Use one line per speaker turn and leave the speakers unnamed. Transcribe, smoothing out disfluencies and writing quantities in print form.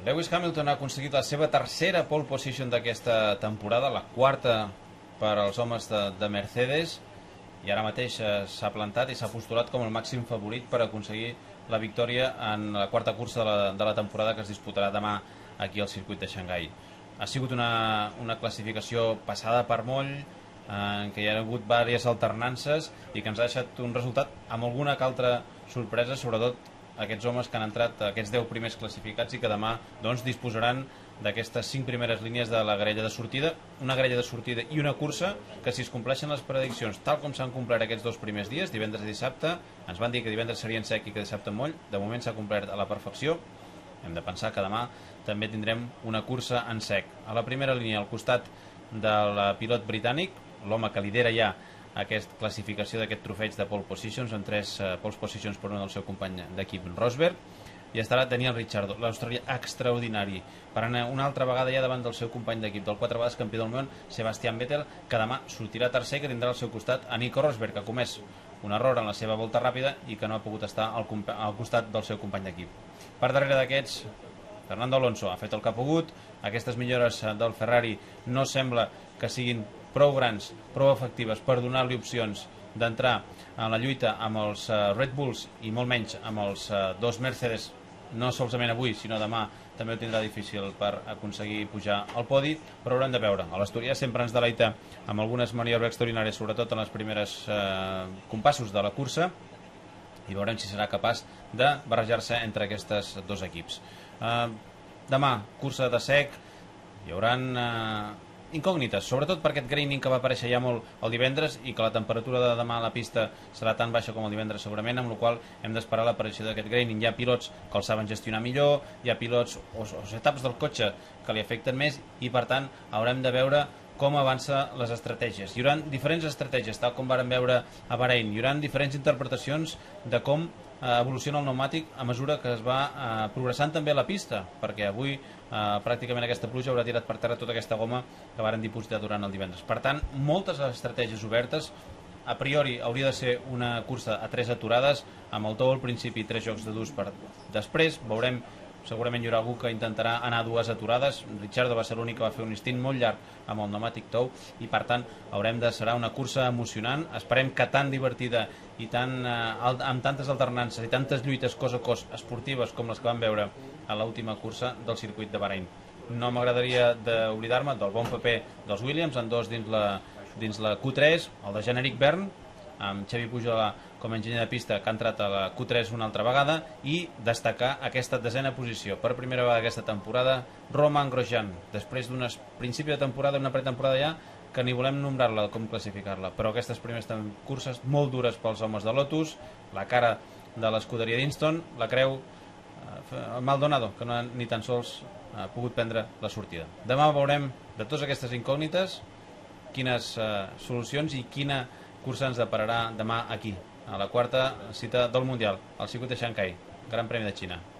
Lewis Hamilton ha aconseguit la seva tercera pole position d'aquesta temporada, la quarta per als homes de Mercedes, i ara mateix s'ha plantat i s'ha postulat com el màxim favorit per aconseguir la victòria en la quarta cursa de la temporada que es disputarà demà aquí al circuit de Xangai. Ha sigut una classificació passada per moll, en què hi ha hagut diverses alternances i que ens ha deixat un resultat amb alguna que altra sorpresa, sobretot aquests homes que han entrat, aquests 10 primers classificats, i que demà disposaran d'aquestes 5 primeres línies de la grella de sortida, una grella de sortida i una cursa que, si es compleixen les prediccions tal com s'han complert aquests 2 primers dies, divendres i dissabte, ens van dir que divendres seria en sec i que dissabte en moll, de moment s'ha complert a la perfecció. Hem de pensar que demà també tindrem una cursa en sec. A la primera línia, al costat del pilot britànic, l'home que lidera ja aquesta classificació d'aquest trofeig de pole positions, amb 3 pole positions per un del seu company d'equip Rosberg, i estarà Daniel Ricciardo, l'australià extraordinari, per anar una altra vegada ja davant del seu company d'equip, del 4 vegades campió del món, Sebastian Vettel, que demà sortirà tercer, que tindrà al seu costat a Nico Rosberg, que ha comès un error en la seva volta ràpida i que no ha pogut estar al costat del seu company d'equip. Per darrere d'aquests, Fernando Alonso ha fet el que ha pogut. Aquestes millores del Ferrari no sembla que siguin prou grans, prou efectives per donar-li opcions d'entrar en la lluita amb els Red Bulls i molt menys amb els 2 Mercedes, no solament avui sinó demà també ho tindrà difícil per aconseguir pujar al podi, però haurem de veure. L'Asturià sempre ens deleita amb algunes maniobres extraordinàries, sobretot en els primers compassos de la cursa, i veurem si serà capaç de barrejar-se entre aquests 2 equips. Demà, cursa de sec, hi haurà incògnites, sobretot per aquest graining que va aparèixer ja molt el divendres i que la temperatura de demà a la pista serà tan baixa com el divendres segurament, amb la qual hem d'esperar l'aparició d'aquest graining. Hi ha pilots que el saben gestionar millor, hi ha pilots o setups del cotxe que li afecten més, i per tant haurem de veure com avança les estratègies. Hi haurà diferents estratègies, tal com vàrem veure a Bahrein. Hi haurà diferents interpretacions de com evoluciona el pneumàtic a mesura que es va progressant també la pista, perquè avui pràcticament aquesta pluja haurà tirat per terra tota aquesta goma que varen dipositar durant el divendres. Per tant, moltes estratègies obertes. A priori hauria de ser una cursa a 3 aturades, amb el tou al principi i 3 jocs de durs per després. Veurem, segurament hi haurà algú que intentarà anar a 2 aturades. Ricciardo va ser l'únic que va fer un instint molt llarg amb el pneumàtic tou, i per tant serà una cursa emocionant. Esperem que tan divertida i amb tantes alternances i tantes lluites cos a cos esportives com les que vam veure a l'última cursa del circuit de Bahrein. No m'agradaria d'oblidar-me del bon paper dels Williams, en 2 dins la Q3, el de Jean-Éric Vergne, amb Xavi Pujola com a enginyer de pista, que ha entrat a la Q3 una altra vegada, i destacar aquesta 10ª posició per primera vegada aquesta temporada, Romain Grosjean, després d'un principi de temporada, una pretemporada ja, que ni volem nombrar-la com classificar-la, però aquestes primeres curses molt dures pels homes de Lotus, la cara de l'escuderia d'Inston, la creu Maldonado, que no ha ni tan sols pogut prendre la sortida. Demà veurem de totes aquestes incògnites quines solucions i quina cursa ens depararà demà aquí, a la quarta cita del Mundial, al circuit de Xangai, Gran Premi de Xina.